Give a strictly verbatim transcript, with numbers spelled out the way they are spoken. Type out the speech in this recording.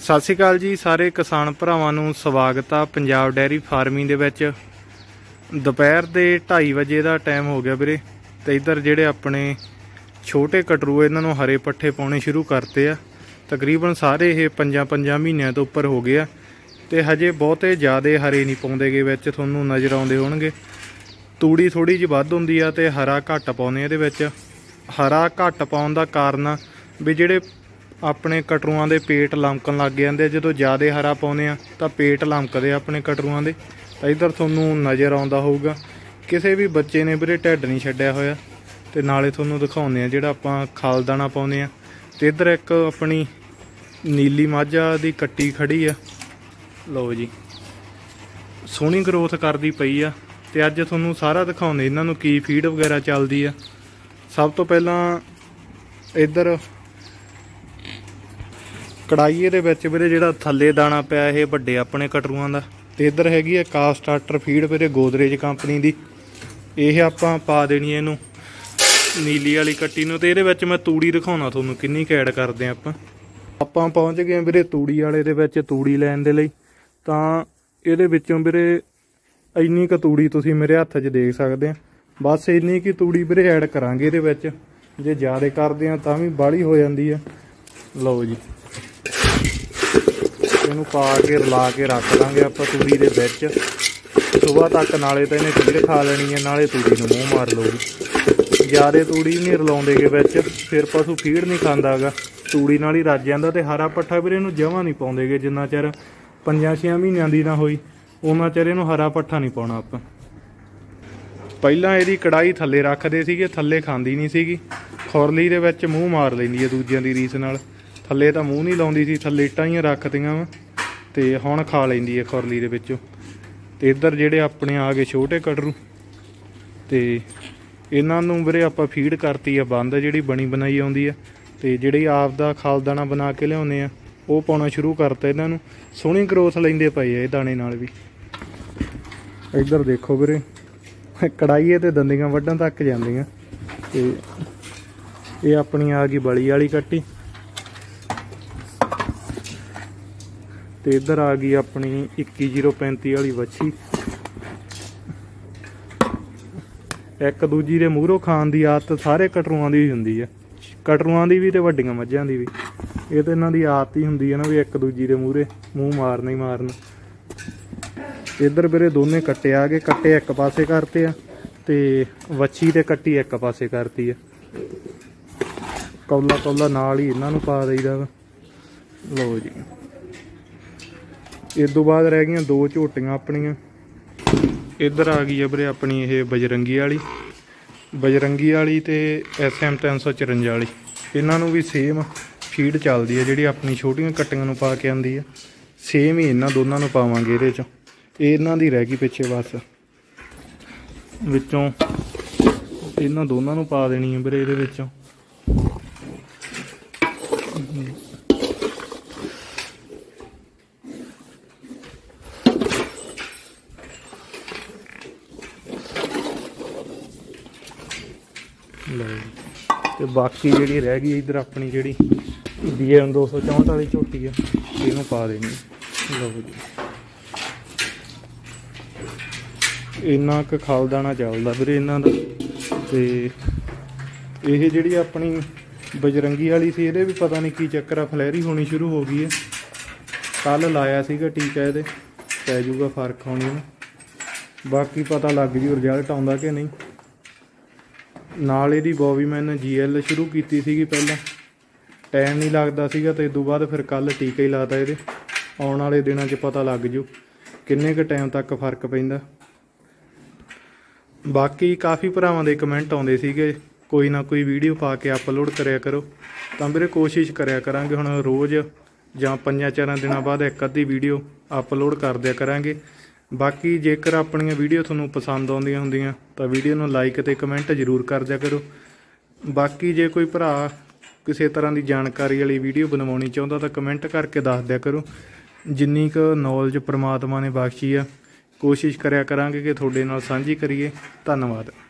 सत श्री अकाल जी सारे किसान भरावां नूं स्वागत आ पंजाब डेयरी फार्मिंग दे विच। दोपहर दे ढाई बजे का टाइम हो गया वीरे। तो इधर जेडे अपने छोटे कटरू इन्हां नूं हरे पट्ठे पाने शुरू करते आ। तकरीबन सारे ये पंजा पंजा महीनों तो उपर हो गया तो हजे बहुते ज़्यादा हरे नहीं पाउंदे गे विच तुहानूं नज़र आउंदे होणगे। तूड़ी थोड़ी जी वध हुंदी आ ते हरा घट पाउने इहदे विच। हरा घट पाउण दा कारण भी जिहड़े अपने कटरुआं दे पेट लमकन लग जाते जो ज़्यादा हरा पाउने आ तां पेट लमकदे अपने कटरुआं दे। तां इधर तुहानूं नज़र आउंदा होऊगा किसी भी बच्चे ने वीरे ढिड नहीं छड्डिया होया। ते नाले तुहानूं दिखाउने आ जिहड़ा आपां खाल दाना पाउने आ। ते इधर एक अपनी नीली माझा दी कट्टी खड़ी आ। लो जी सोहनी ग्रोथ करदी पई आ। ते अज तुहानूं सारा दिखाउने इन्हां नूं की फीड वगैरह चलदी आ। सब तो पहलां इधर कड़ाईए दे विच वीरे जिहड़ा थल्ले दाना पिया ये वड्डे अपने कटरुआं दा। ते इधर हैगी है काफ स्टार्टर फीड वीरे गोदरेज कंपनी दी। ये आपां पा देनी इहनूं नीली वाली कट्टी नूं। ते इहदे विच मैं तूड़ी दिखाउणा तुहानूं किन्नी क ऐड करदे आपां। आपां पहुंच गए वीरे तूड़ी वाले दे विच तूड़ी लैण दे लई। तां इहदे विचों वीरे इन्नी क तूड़ी तुसीं मेरे हत्थ 'च देख सकदे आ। बस इन्नी की तूड़ी वीरे ऐड करांगे इहदे विच। जे ज़्यादा करदे आ तां वी बाहली हो जांदी है। लो जी इनू पा के रला के रख देंगे आप तूड़ी दे विच। सुबह तक नाले तो इन्हें फीड खा लेनी है नाले तूड़ी नूं मूँह मार लूगी। ज़्यादा तूड़ी नहीं रलाउंदे गे विच फिर पशु फीड नहीं खांदा गा तूड़ी नाल ही रज जांदा। ते हरा पट्ठा वीरे इनू जमा नहीं पाउंदे गे जिन्ना चिर पंजां छे महीनों दी ना होई उन्ना चिर इनू हरा पट्ठा नहीं पाउणा आपां। पहिलां इहदी कड़ाही थल्ले रखदे सीगे थल्ले खांदी नहीं सीगी। खुरली दे विच मूँह मार लैंदी है दूजिਆਂ ਦੀ रीस नाल। थल्ले तो मूँह नहीं लाउंदी सी थल्ले इट्टां ही रखदियां वा ते हुण खा लैंदी है खुरली दे विचों। ते इधर जिहड़े अपने आ गए छोटे कटरू ते इन्हां नूं वीरे आपां फीड करती है बंद जिहड़ी बनी बनाई आउंदी है। ते जिहड़ी आप दा खाल दाना बना के लिआउने आ वो पाउणा शुरू करता इन्हां नूं। सोहणी ग्रोथ लैंदे पए आ इह दाणे नाल भी। इधर देखो वीरे कड़ाईए ते दंदियां वड्डण तक जांदियां। ते ये अपनी आ गई बली वाली कट्टी। ते इधर आ गई अपनी इक्की जीरो पैंती वाली वच्छी। एक दूजी दे मूहरों खाण दी आदत सारे कटरुआं दी हुंदी है। कटरुआं दी भी ते वड्डियां मੱਝਾਂ दी भी। ये तो इन्हां दी आदत ही हुंदी है ना भी एक दूजी दे मूहरे मूँह मारना ही मारना। इधर वीरे दोने कट्टे आ गए। कट्टे एक पासे करते आ ते वच्छी ते कट्टी एक पासे करती है। कौला कौला नाल ही इन्हां नूं पा दईदा वा। लो जी इस तो बाद रह गई दो झोटियां अपनियां। इधर आ गई है वीरे अपनी ये बजरंगी वाली बजरंगी वाली तो एस एम तीन सौ चुरंजा वाली। इन्हों भी सेम फीड चलती है जी अपनी छोटिया कट्टियां नूं पा के आंदी है। सेम ही इन्हों दोनों नूं पावांगे इहदे च। इन्हां दी रह गई पिछे बस विचों इन्हां दोनों नूं पा देनी है वीरे इहदे विचों। तो बाकी जी रह गई इधर अपनी जी बी एम दो सौ चौंठ वाली झोटी है इनू पा देनी। लो जी इन्ना क खाल दाना चलदा वीरे इन्हां दा। ते ये जी अपनी बजरंगी वाली सी इहदे भी पता नहीं की चक्कर आ फलैरी होनी शुरू हो गई है। कल लाया सीगा टीका इहदे पै जूगा फर्क होनी है। बाकी पता लग जू रिजल्ट आउंदा कि नहीं। नाल इहदी बॉबी मैंने जी एल शुरू की सी पहला टाइम नहीं लगता सीगा तो इस तो बाद फिर कल टीका ही लाता ये। आने वाले दिनों च पता लग जू किन्ने क टाइम तक फर्क पैंदा। बाकी काफ़ी भरावां दे कमेंट आउंदे सीगे कोई ना कोई वीडियो पा के अपलोड करिया करो। तां वीरे कोशिश करिया करांगे हुण रोज़ जां पंजां चारां दिनां बाद एक अद्धी वीडियो अपलोड कर दिया करांगे। बाकी जेकर अपनी वीडियो तुहानूं पसंद आउंदियां हुंदियां तां वीडियो नूं लाइक ते कमेंट जरूर कर दिया करो। बाकी जे कोई भरा किसी तरह की जानकारी वाली वीडियो बनवाउणी चाहुंदा तां कमेंट करके दस दिया करो। जिन्नी क नॉलेज परमात्मा ने बख्शी आ कोशिश करिया करांगे कि तुहाडे नाल सांझी करिए। धन्नवाद।